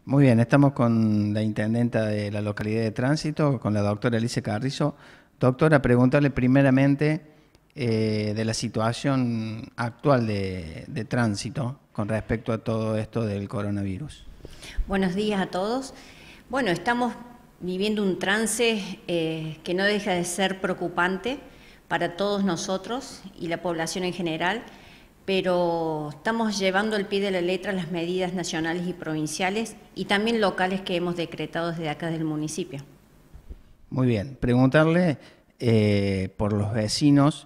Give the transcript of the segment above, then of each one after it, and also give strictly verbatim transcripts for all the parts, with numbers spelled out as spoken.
Muy bien, estamos con la intendenta de la localidad de Tránsito, con la doctora Alicia Carrizo. Doctora, preguntarle primeramente eh, de la situación actual de, de Tránsito con respecto a todo esto del coronavirus. Buenos días a todos. Bueno, estamos viviendo un trance eh, que no deja de ser preocupante para todos nosotros y la población en general, pero estamos llevando al pie de la letra las medidas nacionales y provinciales y también locales que hemos decretado desde acá del municipio. Muy bien, preguntarle eh, por los vecinos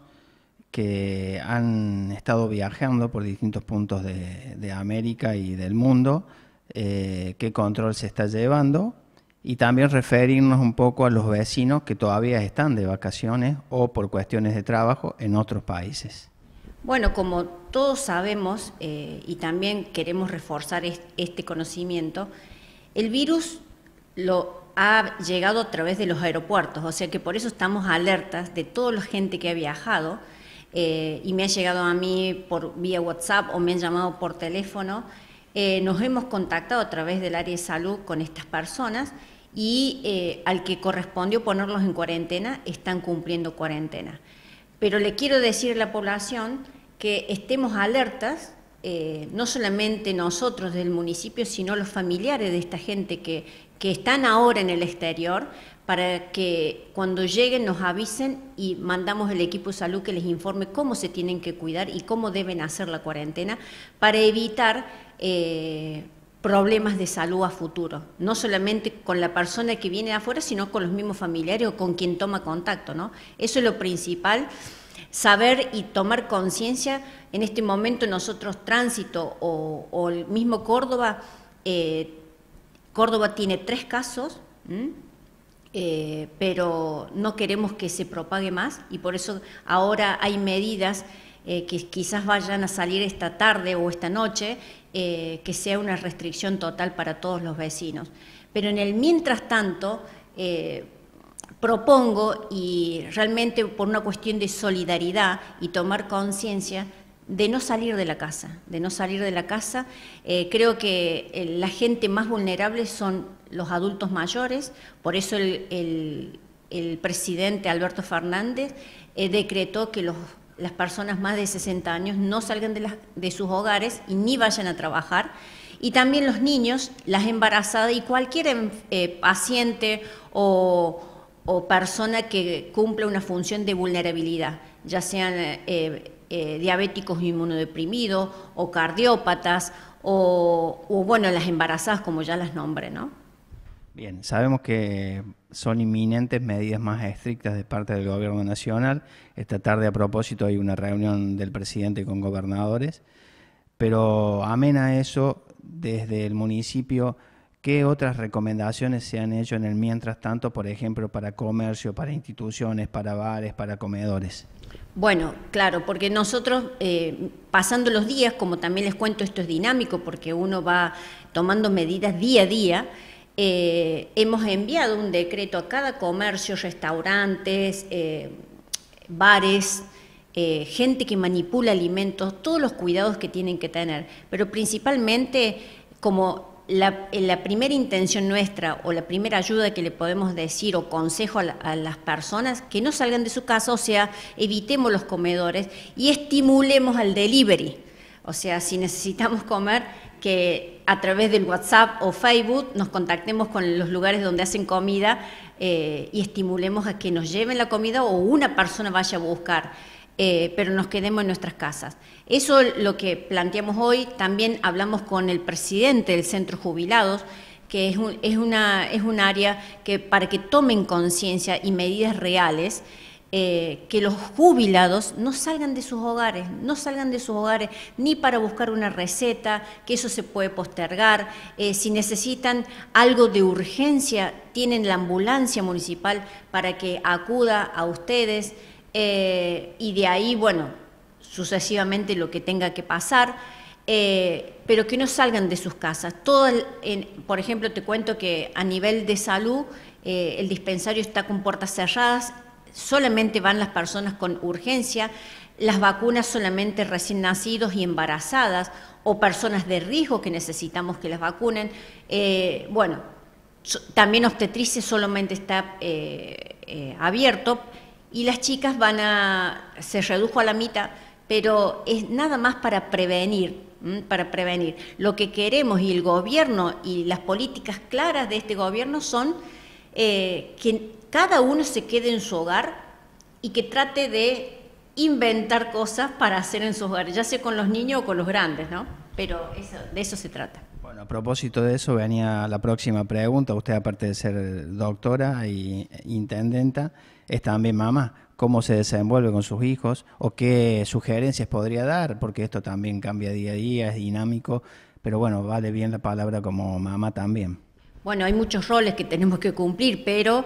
que han estado viajando por distintos puntos de, de América y del mundo, eh, qué control se está llevando, y también referirnos un poco a los vecinos que todavía están de vacaciones o por cuestiones de trabajo en otros países. Bueno, como todos sabemos eh, y también queremos reforzar est este conocimiento, el virus lo ha llegado a través de los aeropuertos, o sea que por eso estamos alertas de toda la gente que ha viajado eh, y me ha llegado a mí por vía WhatsApp o me han llamado por teléfono. Eh, nos hemos contactado a través del área de salud con estas personas y eh, al que correspondió ponerlos en cuarentena están cumpliendo cuarentena. Pero le quiero decir a la población que estemos alertas, eh, no solamente nosotros del municipio, sino los familiares de esta gente que, que están ahora en el exterior, para que cuando lleguen nos avisen y mandamos el equipo de salud que les informe cómo se tienen que cuidar y cómo deben hacer la cuarentena para evitar eh, problemas de salud a futuro, no solamente con la persona que viene de afuera, sino con los mismos familiares o con quien toma contacto, ¿no? Eso es lo principal, saber y tomar conciencia. En este momento nosotros Tránsito o, o el mismo Córdoba, eh, Córdoba tiene tres casos, eh, pero no queremos que se propague más y por eso ahora hay medidas eh, que quizás vayan a salir esta tarde o esta noche, eh, que sea una restricción total para todos los vecinos. Pero en el mientras tanto, eh, propongo, y realmente por una cuestión de solidaridad y tomar conciencia, de no salir de la casa, de no salir de la casa. Eh, creo que eh, la gente más vulnerable son los adultos mayores, por eso el, el, el presidente Alberto Fernández eh, decretó que los, las personas más de sesenta años no salgan de, las, de sus hogares y ni vayan a trabajar, y también los niños, las embarazadas y cualquier eh, paciente o o persona que cumpla una función de vulnerabilidad, ya sean eh, eh, diabéticos inmunodeprimidos o cardiópatas o, o, bueno, las embarazadas, como ya las nombré, ¿no? Bien, sabemos que son inminentes medidas más estrictas de parte del Gobierno Nacional. Esta tarde, a propósito, hay una reunión del presidente con gobernadores, pero amén a eso, desde el municipio, ¿qué otras recomendaciones se han hecho en el mientras tanto, por ejemplo, para comercio, para instituciones, para bares, para comedores? Bueno, claro, porque nosotros, eh, pasando los días, como también les cuento, esto es dinámico porque uno va tomando medidas día a día, eh, hemos enviado un decreto a cada comercio, restaurantes, eh, bares, eh, gente que manipula alimentos, todos los cuidados que tienen que tener, pero principalmente como La, la primera intención nuestra o la primera ayuda que le podemos decir o consejo a, la, a las personas, que no salgan de su casa, o sea, evitemos los comedores y estimulemos al delivery. O sea, si necesitamos comer, que a través del WhatsApp o Facebook nos contactemos con los lugares donde hacen comida eh, y estimulemos a que nos lleven la comida o una persona vaya a buscar. Eh, pero nos quedemos en nuestras casas. Eso es lo que planteamos hoy. También hablamos con el presidente del Centro Jubilados, que es un, es una, es un área que para que tomen conciencia y medidas reales, eh, que los jubilados no salgan de sus hogares, no salgan de sus hogares ni para buscar una receta, que eso se puede postergar. Eh, si necesitan algo de urgencia, tienen la ambulancia municipal para que acuda a ustedes. Eh, y de ahí, bueno, sucesivamente lo que tenga que pasar, eh, pero que no salgan de sus casas. Todo el, en, por ejemplo, te cuento que a nivel de salud, eh, el dispensario está con puertas cerradas, solamente van las personas con urgencia, las vacunas solamente recién nacidos y embarazadas, o personas de riesgo que necesitamos que las vacunen. Eh, bueno, so, también obstetricia solamente está eh, eh, abierto, y las chicas van a, se redujo a la mitad, pero es nada más para prevenir, ¿m? para prevenir. Lo que queremos, y el gobierno y las políticas claras de este gobierno son eh, que cada uno se quede en su hogar y que trate de inventar cosas para hacer en sus hogares, ya sea con los niños o con los grandes, ¿no? Pero eso, de eso se trata. Bueno, a propósito de eso, venía la próxima pregunta. Usted, aparte de ser doctora e intendenta, es también mamá. ¿Cómo se desenvuelve con sus hijos? ¿O qué sugerencias podría dar? Porque esto también cambia día a día, es dinámico, pero bueno, vale bien la palabra como mamá también. Bueno, hay muchos roles que tenemos que cumplir, pero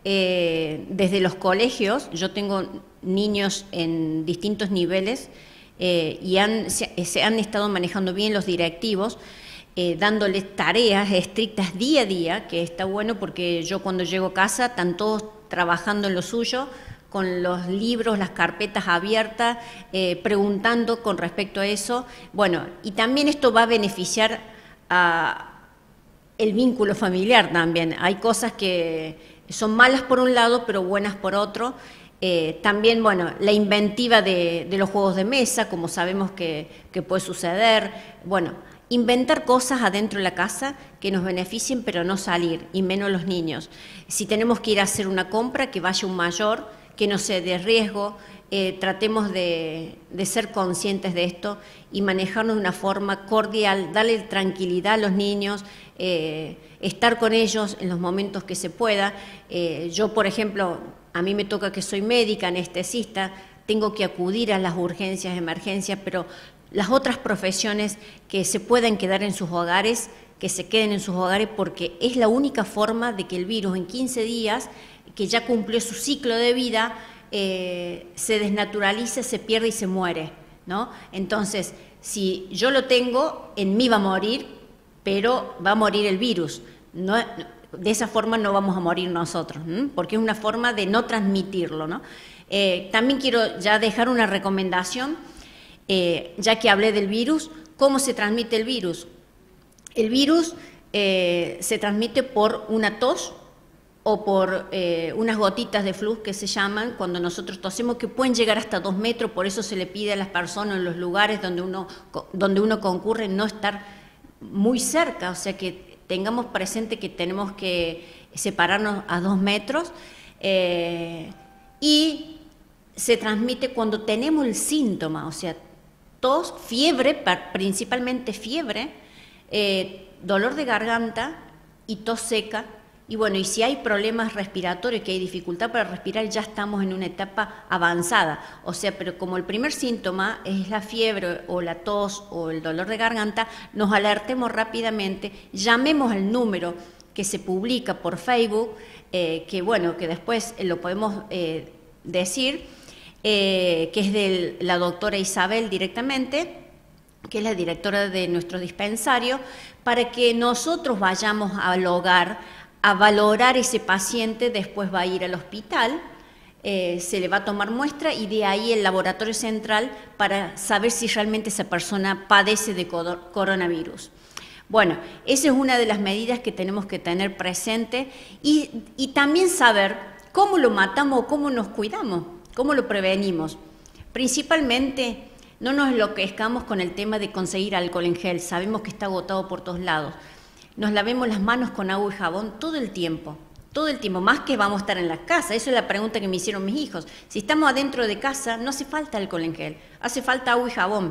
eh, desde los colegios, yo tengo niños en distintos niveles eh, y han, se, se han estado manejando bien los directivos, eh, dándoles tareas estrictas día a día, que está bueno porque yo cuando llego a casa están todos trabajando en lo suyo, con los libros, las carpetas abiertas, eh, preguntando con respecto a eso. Bueno, y también esto va a beneficiar a el vínculo familiar también. Hay cosas que son malas por un lado, pero buenas por otro. Eh, también, bueno, la inventiva de, de los juegos de mesa, como sabemos que, que puede suceder. Bueno, inventar cosas adentro de la casa que nos beneficien, pero no salir, y menos los niños. Si tenemos que ir a hacer una compra, que vaya un mayor, que no sea de riesgo. Eh, tratemos de, de ser conscientes de esto y manejarnos de una forma cordial, darle tranquilidad a los niños, eh, estar con ellos en los momentos que se pueda. Eh, yo, por ejemplo, a mí me toca que soy médica, anestesista, tengo que acudir a las urgencias, emergencias, pero las otras profesiones que se puedan quedar en sus hogares, que se queden en sus hogares, porque es la única forma de que el virus en quince días, que ya cumplió su ciclo de vida, Eh, se desnaturaliza, se pierde y se muere, ¿no? Entonces, si yo lo tengo, en mí va a morir, pero va a morir el virus. No, de esa forma no vamos a morir nosotros, ¿m? Porque es una forma de no transmitirlo, ¿no? Eh, también quiero ya dejar una recomendación, eh, ya que hablé del virus. ¿Cómo se transmite el virus? El virus eh, se transmite por una tos, o por eh, unas gotitas de flux que se llaman cuando nosotros tosemos, que pueden llegar hasta dos metros, por eso se le pide a las personas en los lugares donde uno, donde uno concurre no estar muy cerca, o sea que tengamos presente que tenemos que separarnos a dos metros, eh, y se transmite cuando tenemos el síntoma, o sea, tos, fiebre, principalmente fiebre, eh, dolor de garganta y tos seca. Y bueno, y si hay problemas respiratorios, que hay dificultad para respirar, ya estamos en una etapa avanzada. O sea, pero como el primer síntoma es la fiebre o la tos o el dolor de garganta, nos alertemos rápidamente, llamemos al número que se publica por Facebook, eh, que bueno, que después lo podemos eh, decir, eh, que es de la doctora Isabel directamente, que es la directora de nuestro dispensario, para que nosotros vayamos al hogar a valorar ese paciente. Después va a ir al hospital, eh, se le va a tomar muestra y de ahí el laboratorio central para saber si realmente esa persona padece de coronavirus. Bueno, esa es una de las medidas que tenemos que tener presente y, y también saber cómo lo matamos o cómo nos cuidamos, cómo lo prevenimos. Principalmente no nos enloquezcamos con el tema de conseguir alcohol en gel, sabemos que está agotado por todos lados. Nos lavemos las manos con agua y jabón todo el tiempo, todo el tiempo, más que vamos a estar en la casa. Eso es la pregunta que me hicieron mis hijos. Si estamos adentro de casa, no hace falta alcohol en gel, hace falta agua y jabón.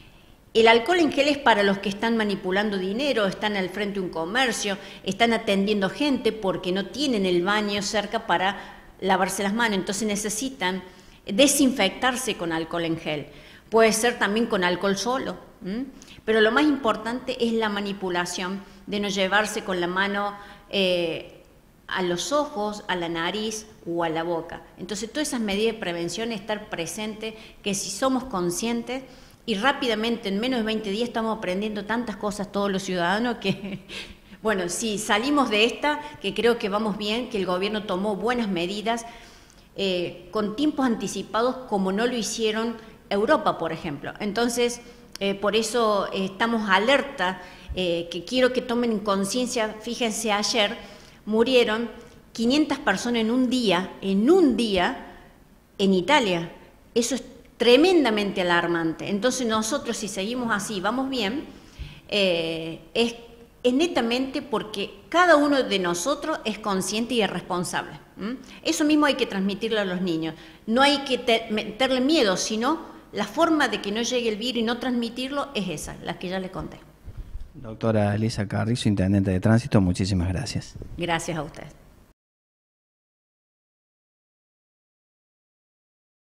El alcohol en gel es para los que están manipulando dinero, están al frente de un comercio, están atendiendo gente porque no tienen el baño cerca para lavarse las manos, entonces necesitan desinfectarse con alcohol en gel. Puede ser también con alcohol solo, ¿m? Pero lo más importante es la manipulación, de no llevarse con la mano eh, a los ojos, a la nariz o a la boca. Entonces, todas esas medidas de prevención, estar presente, que si somos conscientes y rápidamente, en menos de veinte días, estamos aprendiendo tantas cosas todos los ciudadanos que, bueno, si salimos de esta, que creo que vamos bien, que el gobierno tomó buenas medidas, eh, con tiempos anticipados, como no lo hicieron Europa, por ejemplo. Entonces, eh, por eso eh, estamos alerta, eh, que quiero que tomen conciencia. Fíjense, ayer murieron quinientas personas en un día, en un día, en Italia. Eso es tremendamente alarmante. Entonces nosotros, si seguimos así, vamos bien, eh, es, es netamente porque cada uno de nosotros es consciente y es responsable. ¿Mm? Eso mismo hay que transmitirle a los niños. No hay que te, meterle miedo, sino la forma de que no llegue el virus y no transmitirlo es esa, la que ya les conté. Doctora Elisa Carrizo, intendente de Tránsito, muchísimas gracias. Gracias a usted.